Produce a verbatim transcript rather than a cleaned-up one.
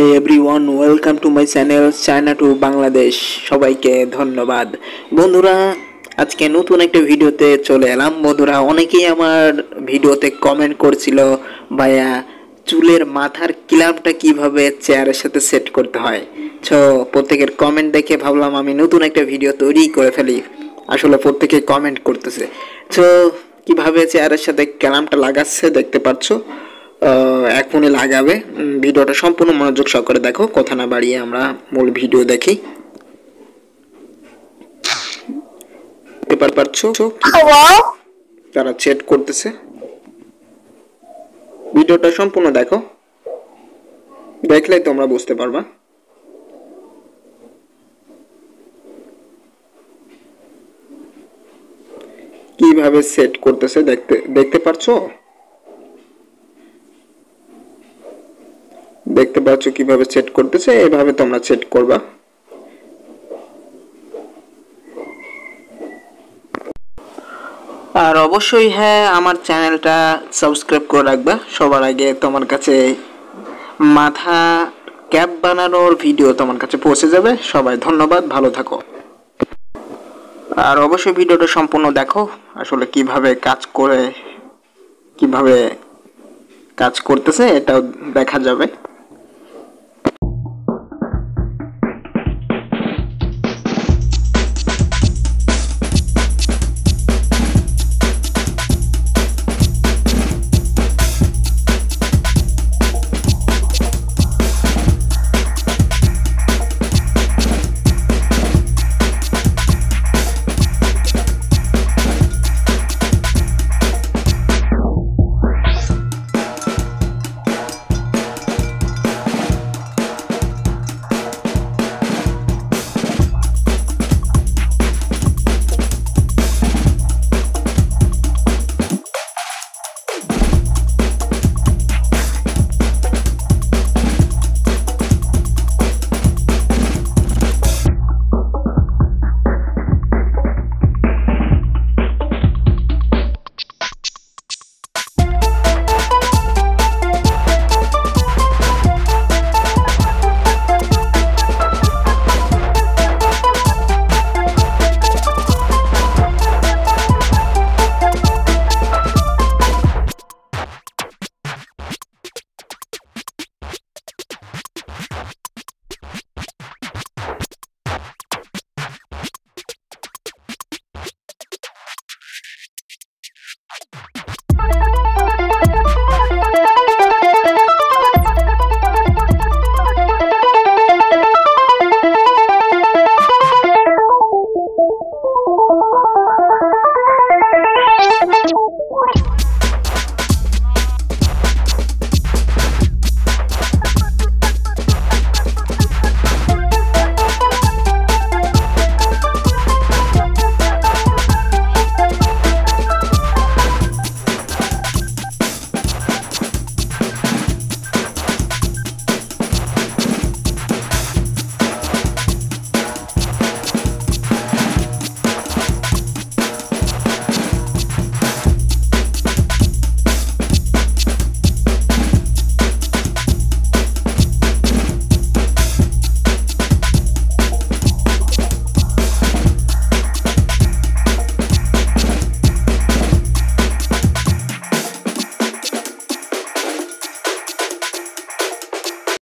High everyone, welcome to my channel China to Bangladesh. সবাইকে ধন্যবাদ। বন্ধুরা, আজকে নতুন একটা ভিডিওতে চলে এলাম। বন্ধুরা, অনেকেই আমার ভিডিওতে কমেন্ট করছিল, ভাইয়া চুলের মাথার ক্লাবটা কিভাবে চেয়ারের সাথে সেট করতে হয়। তো প্রত্যেকের কমেন্ট দেখে ভাবলাম আমি নতুন একটা ভিডিও তৈরি করে ফেলি। আসলে প্রত্যেকে কমেন্ট করতেছে। তো কিভাবে চেয়ারের সাথে ক্লাবটা লাগাচ্ছে দেখতে পাচ্ছ। এখনই লাগাবে। ভিডিওটা সম্পূর্ণ মনোযোগ সহকারে দেখো, কথা না বাড়িয়ে আমরা মূল ভিডিও দেখি। পেপার পাচ্ছ তারা চেট করতেছে। ভিডিওটা সম্পূর্ণ দেখো, দেখলেই তোমরা বুঝতে পারবা কিভাবে সেট করতেছে। দেখতে দেখতে পাচ্ছ দেখতে পাচ্ছ কিভাবে সেট করতেছে। এভাবে তোমরা সেট করবা। আর অবশ্যই হ্যাঁ, আমার চ্যানেলটা সাবস্ক্রাইব করে রাখবা। সবার আগে তোমার কাছে মাথা ক্যাপ বানানোর ভিডিও তোমার কাছে পৌঁছে যাবে। সবাই ধন্যবাদ, ভালো থাকো। আর অবশ্যই ভিডিওটা সম্পূর্ণ দেখো, আসলে কিভাবে কাজ করে কিভাবে কাজ করতেছে এটাও দেখা যাবে।